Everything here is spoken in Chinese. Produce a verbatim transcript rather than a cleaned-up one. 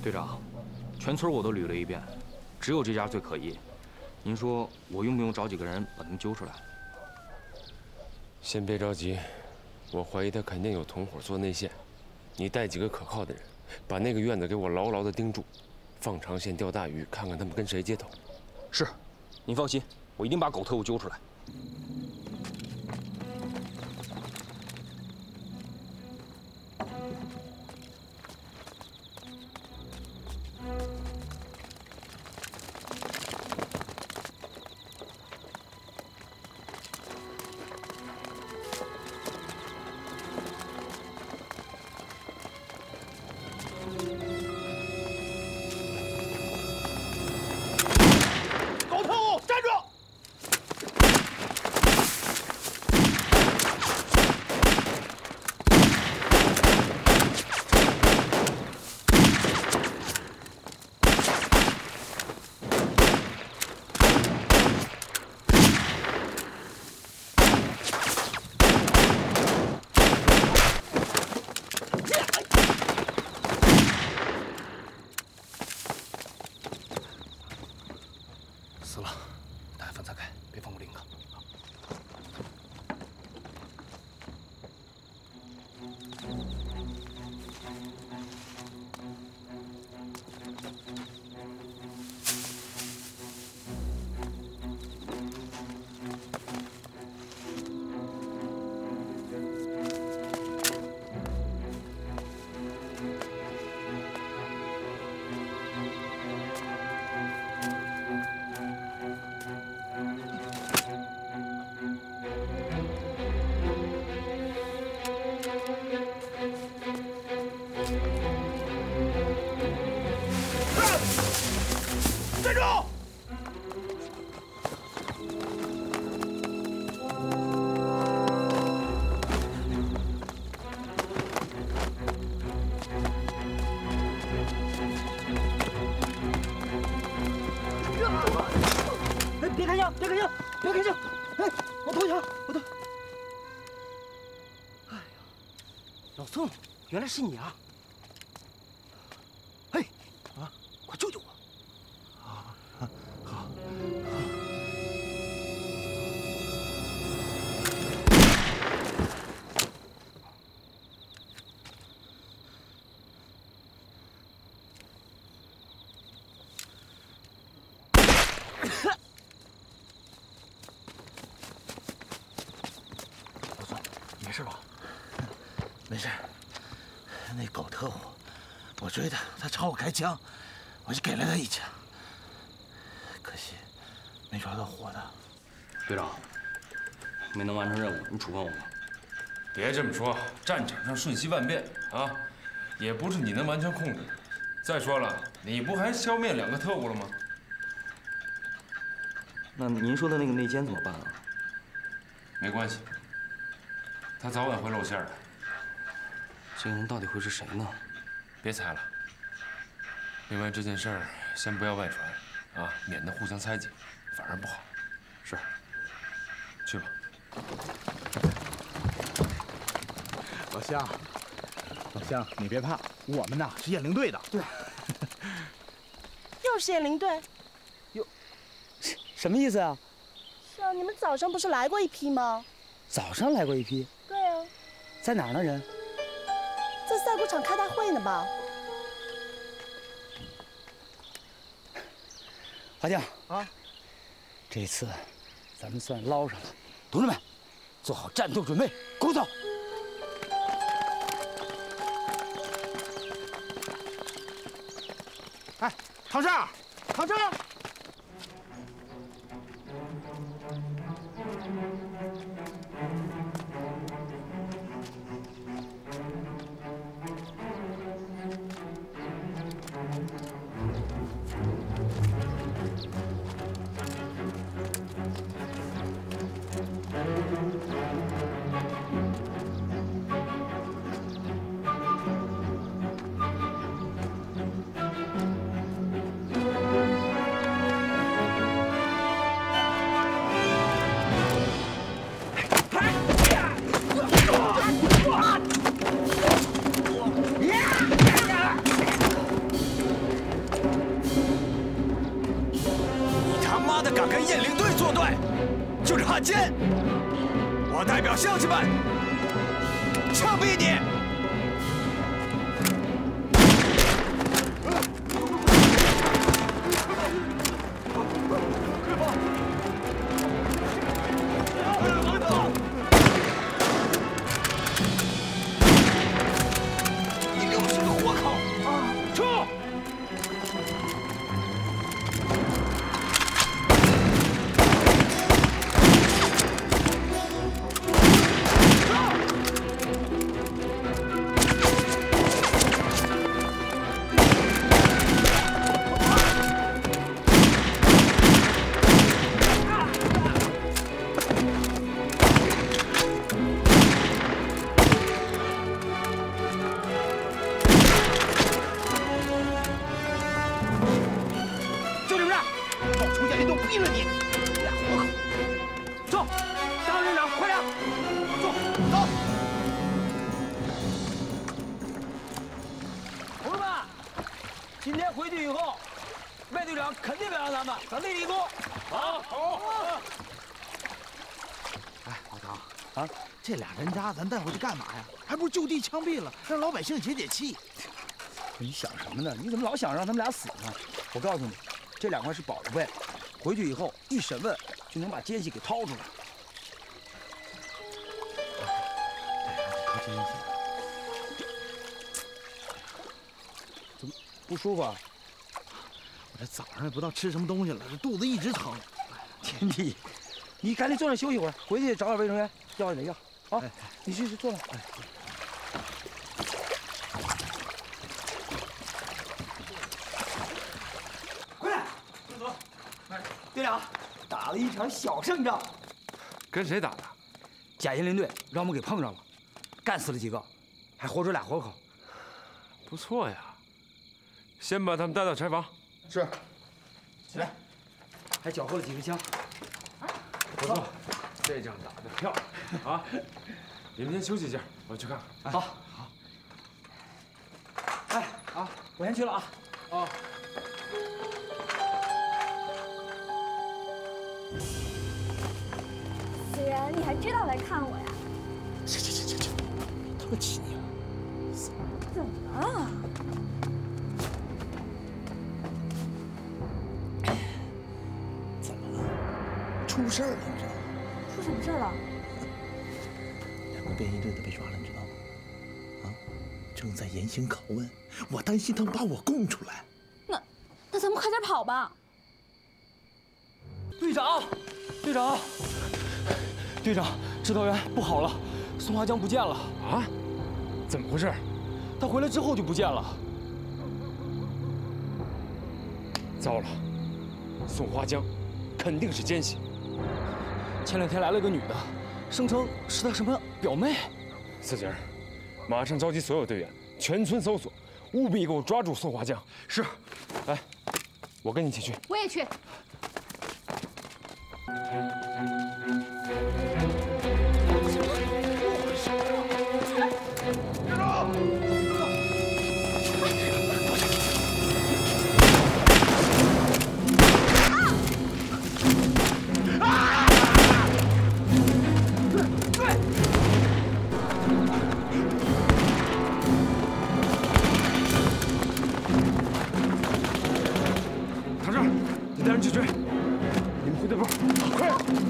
队长，全村我都捋了一遍，只有这家最可疑。您说我用不用找几个人把他们揪出来？ 先别着急，我怀疑他肯定有同伙做内线。你带几个可靠的人，把那个院子给我牢牢地盯住，放长线钓大鱼，看看他们跟谁接头。 是，您放心，我一定把狗特务揪出来。 死了，大家分散开，别放过林哥。 站住！ 哎，别开枪！别开枪！别开枪！哎，我投降！我投。哎呀，老宋，原来是你啊！嘿，啊，快救救我！ 没事吧？没事。那狗特务，我追他，他朝我开枪，我就给了他一枪。可惜没抓到活的。 队长，没能完成任务，你处分我吧。 别这么说，战场上瞬息万变啊，也不是你能完全控制的。再说了，你不还消灭两个特务了吗？ 那您说的那个内奸怎么办啊？ 没关系。 他早晚会露馅的。 这个人到底会是谁呢？ 别猜了。另外这件事儿先不要外传，啊，免得互相猜忌，反而不好。 是。 去吧。 老乡，老乡，你别怕，我们呐是雁翎队的。 对。 又是雁翎队？ 哟，什么意思啊？ 是啊，你们早上不是来过一批吗？ 早上来过一批。 对啊， 在哪儿呢？人在赛谷场开大会呢吧？ 华将啊， 这次咱们算捞上了。同志们，做好战斗准备，勾走！ 哎，唐胜，唐胜！ 敢跟雁翎队作对，就是汉奸！我代表乡亲们枪毙你！ 这俩人渣，咱带回去干嘛呀？还不如就地枪毙了，让老百姓解解气。 你想什么呢？你怎么老想让他们俩死呢？我告诉你，这两块是宝贝，回去以后一审问就能把奸细给掏出来。 掏奸细？ 怎么不舒服啊？ 我这早上也不知道吃什么东西了，这肚子一直疼。 天地，你赶紧坐那休息会儿，回去找点卫生员要点药。 啊，你去去坐那。哎，快点，队长，队长，打了一场小胜仗。 跟谁打的？ 假银林队让我们给碰上了，干死了几个，还活捉俩活口。 不错呀，先把他们带到柴房。 是。起来。 还缴获了几个枪。 不错，这仗打得漂亮啊！你们先休息一下，我去看看。 好，好。哎，啊，我先去了啊。 啊。 死人，你还知道来看我呀？ 去去去去去，特气你了。 怎么了？ 怎么了？出事儿了，你知道吗？ 出什么事儿了？ 两个便衣队的被抓了，你知道吗？啊，正在严刑拷问，我担心他们把我供出来。 那，那咱们快点跑吧。 队长，队长，队长，指导员不好了，宋华江不见了啊？怎么回事？ 他回来之后就不见了。 糟了，宋华江肯定是奸细。 前两天来了个女的。 声称是他什么表妹， 四姐儿，马上召集所有队员，全村搜索，务必给我抓住宋华江。是，来，我跟你一起去。 我也去。 去追！你们回队部，快！